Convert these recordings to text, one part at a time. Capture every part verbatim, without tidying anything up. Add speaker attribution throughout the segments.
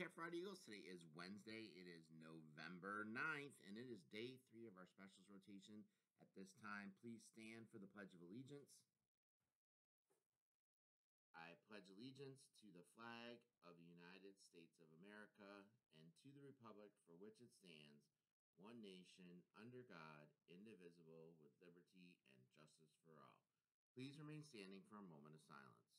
Speaker 1: right, Friday Eagles, today is Wednesday. It is November ninth, and it is day three of our specials rotation. At this time, please stand for the Pledge of Allegiance. I pledge allegiance to the flag of the United States of America and to the republic for which it stands, one nation, under God, indivisible, with liberty and justice for all. Please remain standing for a moment of silence.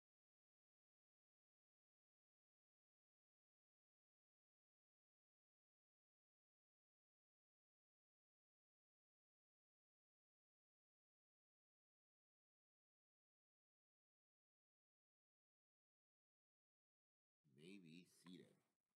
Speaker 1: May be seated.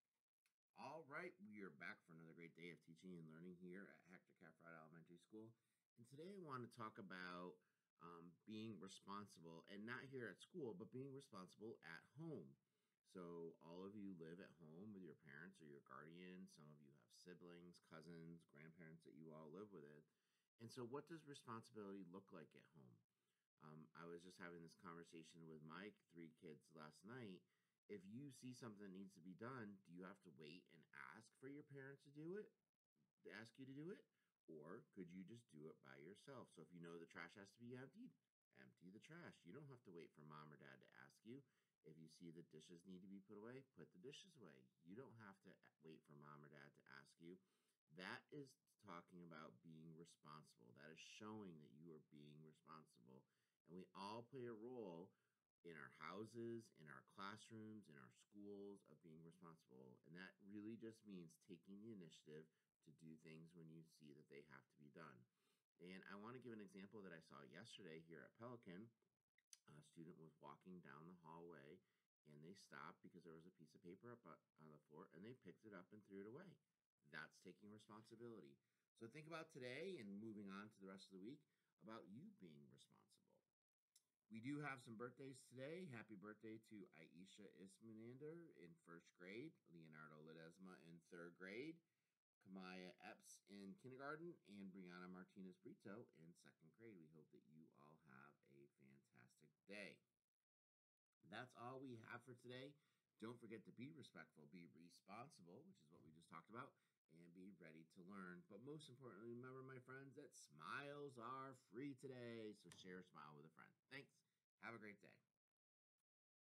Speaker 1: All right, we are back for another great day of teaching and learning here at Hector Caffrey Elementary School. And today I want to talk about um, being responsible, and not here at school, but being responsible at home. So all of you live at home with your parents or your guardian. Some of you have siblings, cousins, grandparents that you all live with. And so what does responsibility look like at home? Um, I was just having this conversation with my three kids last night. If you see something that needs to be done, do you have to wait and ask for your parents to do it, to ask you to do it? Or could you just do it by yourself? So if you know the trash has to be emptied, empty the trash. You don't have to wait for mom or dad to ask you. If you see the dishes need to be put away, put the dishes away. You don't have to wait for mom or dad to ask you. That is talking about being responsible. That is showing that you are being responsible. And we all play a role in our houses, in our classrooms, in our schools of being responsible. And that really just means taking the initiative to do things when you see that they have to be done. And I want to give an example that I saw yesterday here at Pelican. A student was walking down the hallway and they stopped because there was a piece of paper up on the floor and they picked it up and threw it away. That's taking responsibility. So think about today and moving on to the rest of the week about you being responsible. We do have some birthdays today. Happy birthday to Aisha Ismanander in first grade, Leonardo Ledesma in third grade, Kamaya Epps in kindergarten, and Brianna Martinez Brito in second grade. We hope that you all have a fantastic day. That's all we have for today. Don't forget to be respectful, be responsible, which is what we just talked about, and be ready to learn. But most importantly, remember, my friends, that smiles are free today. So share a smile with a friend. Thanks. Have a great day.